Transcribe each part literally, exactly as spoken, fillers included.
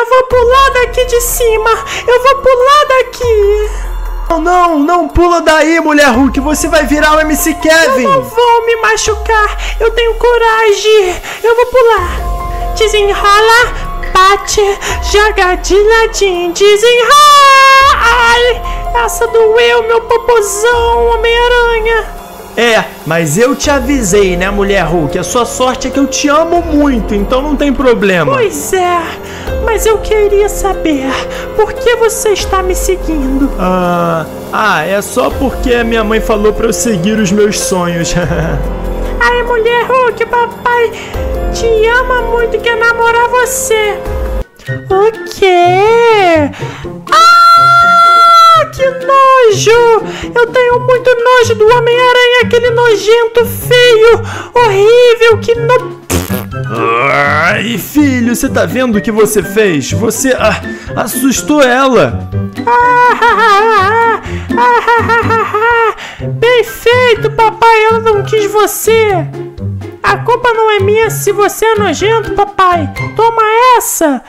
Eu vou pular daqui de cima. Eu vou pular daqui. Não, não, não pula daí, mulher Hulk. Você vai virar o M C Kevin. Eu não vou me machucar. Eu tenho coragem. Eu vou pular. Desenrola, bate, joga de ladinho, desenrola. Ai, essa doeu, meu popozão, Homem-Aranha. É, mas eu te avisei, né, mulher Hulk? A sua sorte é que eu te amo muito, então não tem problema. Pois é, mas eu queria saber, por que você está me seguindo? Ah, ah é só porque a minha mãe falou pra eu seguir os meus sonhos. Ai, mulher Hulk, papai te ama muito e quer namorar você. O quê? Ah, que nojo! Eu tenho muito nojo do Homem-Aranha, aquele nojento, feio, horrível, que no... Ai, filho, você tá vendo o que você fez? Você ah, assustou ela. Ah, ah, ah, ah, ah, bem feito, papai, ela não quis você. A culpa não é minha se você é nojento, papai. Toma essa.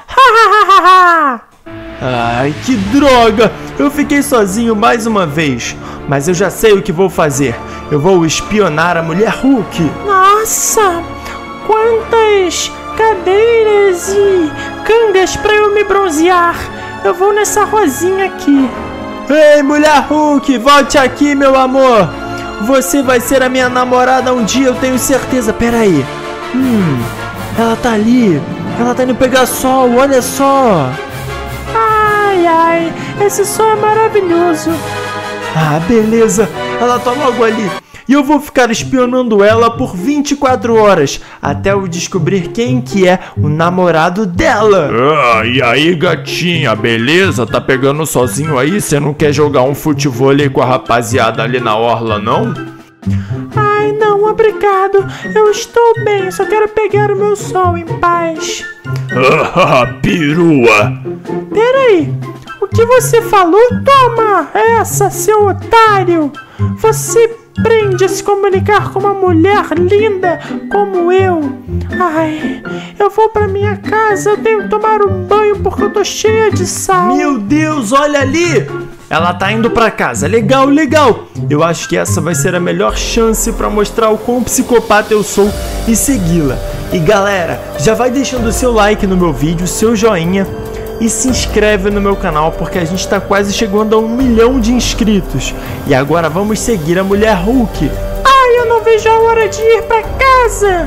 Ai, que droga! Eu fiquei sozinho mais uma vez, mas eu já sei o que vou fazer. Eu vou espionar a mulher Hulk. Nossa, quantas cadeiras e cangas para eu me bronzear. Eu vou nessa rosinha aqui. Ei, mulher Hulk, volte aqui, meu amor. Você vai ser a minha namorada um dia, eu tenho certeza. Pera aí. Hum, ela tá ali. Ela tá indo pegar sol, olha só. Ai, ai, esse sol é maravilhoso. Ah, beleza. Ela tá logo ali. E eu vou ficar espionando ela por vinte e quatro horas, até eu descobrir quem que é o namorado dela. Ah, e aí, gatinha, beleza? Tá pegando sozinho aí? Você não quer jogar um futevôlei com a rapaziada ali na orla, não? Ai, não, obrigado. Eu estou bem, só quero pegar o meu sol em paz. Ah, perua. Peraí, o que você falou? Toma essa, seu otário. Você aprende a se comunicar com uma mulher linda como eu. Ai, eu vou pra minha casa, eu tenho que tomar um banho porque eu tô cheia de sal. Meu Deus, olha ali! Ela tá indo pra casa, legal, legal. Eu acho que essa vai ser a melhor chance pra mostrar o quão psicopata eu sou e segui-la. E galera, já vai deixando o seu like no meu vídeo, seu joinha e se inscreve no meu canal porque a gente tá quase chegando a um milhão de inscritos. E agora vamos seguir a mulher Hulk. Ai, eu não vejo a hora de ir pra casa.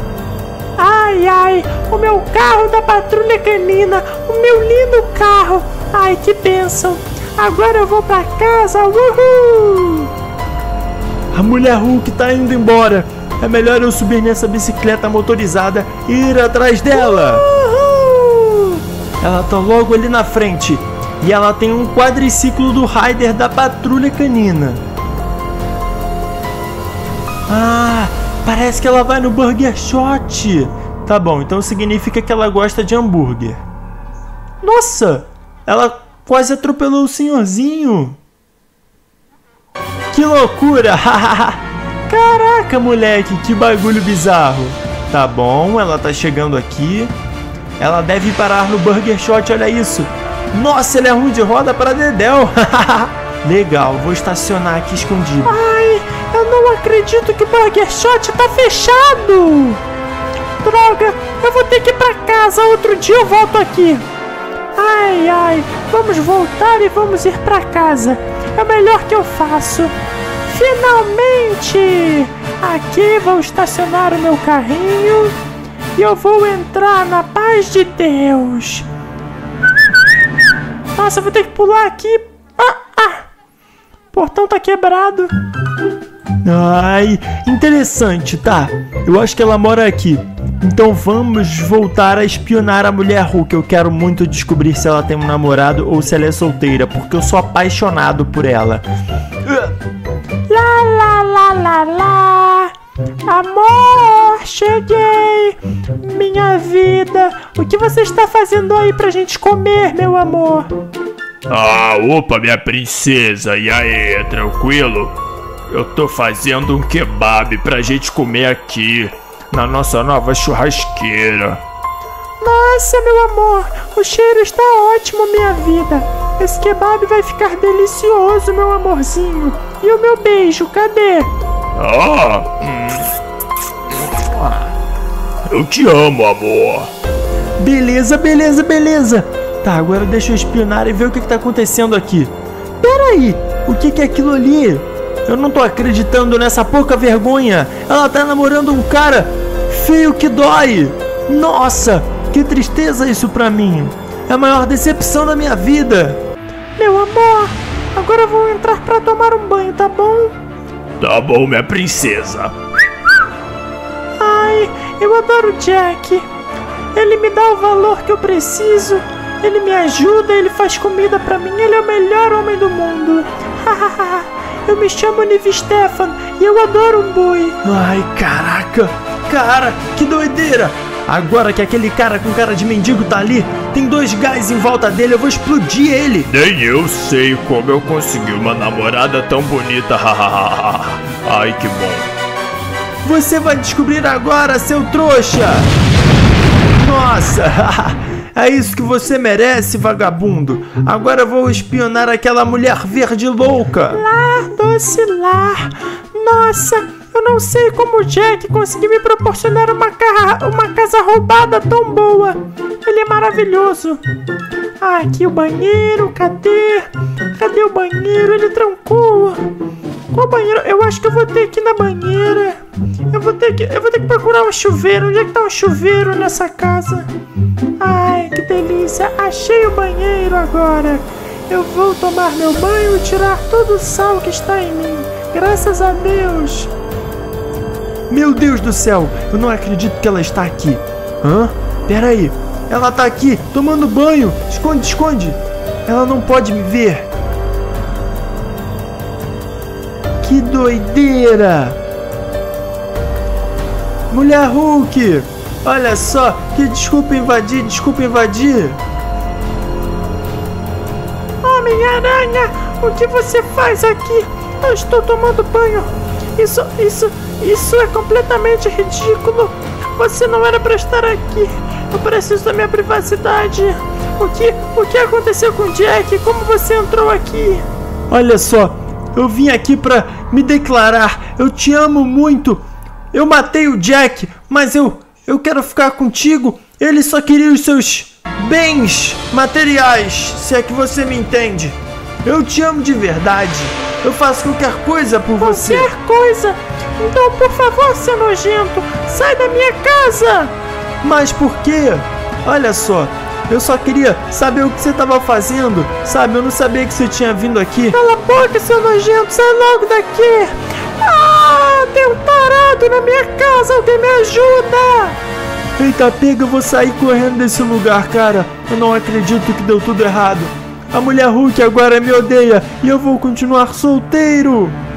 Ai, ai, o meu carro da Patrulha Canina, o meu lindo carro. Ai, que bênção. Agora eu vou pra casa, uhul. A mulher Hulk tá indo embora. É melhor eu subir nessa bicicleta motorizada e ir atrás dela. Uhul. Ela tá logo ali na frente. E ela tem um quadriciclo do Ryder da Patrulha Canina. Ah, parece que ela vai no Burger Shot. Tá bom, então significa que ela gosta de hambúrguer. Nossa, ela quase atropelou o senhorzinho. Que loucura! Caraca, moleque, que bagulho bizarro. Tá bom, ela tá chegando aqui. Ela deve parar no Burger Shot, olha isso. Nossa, ele é ruim de roda para dedéu. Legal, vou estacionar aqui escondido. Ai, eu não acredito que o Burger Shot tá fechado. Droga, eu vou ter que ir pra casa. Outro dia eu volto aqui. Ai, ai, vamos voltar e vamos ir pra casa. É o melhor que eu faço. Finalmente! Aqui vou estacionar o meu carrinho e eu vou entrar na paz de Deus. Nossa, eu vou ter que pular aqui. Ah, ah. O portão tá quebrado. Ai, interessante, tá? Eu acho que ela mora aqui. Então vamos voltar a espionar a mulher Hulk. Eu quero muito descobrir se ela tem um namorado ou se ela é solteira, porque eu sou apaixonado por ela. Lá, lá, lá, lá, lá. Amor, cheguei. Minha vida. O que você está fazendo aí pra gente comer, meu amor? Ah, opa, minha princesa. E aí, tranquilo? Eu tô fazendo um kebab pra gente comer aqui na nossa nova churrasqueira. Nossa, meu amor, o cheiro está ótimo, minha vida. Esse kebab vai ficar delicioso, meu amorzinho. E o meu beijo, cadê? Ah, hum. Eu te amo, amor. Beleza, beleza, beleza. Tá, agora deixa eu espionar e ver o que, que tá acontecendo aqui. Peraí, o que, que é aquilo ali? Eu não tô acreditando nessa pouca vergonha. Ela tá namorando um cara feio que dói. Nossa, que tristeza isso pra mim. É a maior decepção da minha vida. Meu amor, agora eu vou entrar pra tomar um banho, tá bom? Tá bom, minha princesa. Ai, eu adoro o Jack. Ele me dá o valor que eu preciso. Ele me ajuda, ele faz comida pra mim. Ele é o melhor homem do mundo. Eu me chamo Nive Stefan e eu adoro um boi. Ai, caraca. Cara, que doideira. Agora que aquele cara com cara de mendigo tá ali, tem dois gás em volta dele, eu vou explodir ele. Nem eu sei como eu consegui uma namorada tão bonita. Ai, que bom. Você vai descobrir agora, seu trouxa. Nossa, é isso que você merece, vagabundo. Agora eu vou espionar aquela mulher verde louca. Lar, doce lar. Nossa, eu não sei como o Jack conseguiu me proporcionar uma, ca... uma casa roubada tão boa. Ele é maravilhoso. Ah, aqui o banheiro, cadê? Cadê o banheiro? Ele trancou. Qual banheiro? Eu acho que eu vou ter que ir na banheira. Eu vou ter que, eu vou ter que procurar um chuveiro. Onde é que tá um chuveiro nessa casa? Ai, que delícia. Achei o banheiro agora. Eu vou tomar meu banho e tirar todo o sal que está em mim. Graças a Deus. Meu Deus do céu, eu não acredito que ela está aqui. Hã? Pera aí. Ela tá aqui, tomando banho. Esconde, esconde. Ela não pode me ver. Que doideira. Mulher Hulk. Olha só, que desculpa invadir, desculpa invadir. Homem-Aranha, o que você faz aqui? Eu estou tomando banho. Isso, isso, isso é completamente ridículo. Você não era para estar aqui. Eu preciso da minha privacidade. O que, o que aconteceu com o Jack? Como você entrou aqui? Olha só, eu vim aqui pra me declarar. Eu te amo muito. Eu matei o Jack, mas eu, eu quero ficar contigo. Ele só queria os seus bens materiais, se é que você me entende. Eu te amo de verdade. Eu faço qualquer coisa por você. Qualquer coisa? Então, por favor, seu nojento, sai da minha casa. Mas por quê? Olha só, eu só queria saber o que você estava fazendo, sabe? Eu não sabia que você tinha vindo aqui. Cala a boca, seu nojento, sai logo daqui. Ah, tem um tarado na minha casa, alguém me ajuda. Eita, pega, eu vou sair correndo desse lugar, cara. Eu não acredito que deu tudo errado. A mulher Hulk agora me odeia e eu vou continuar solteiro.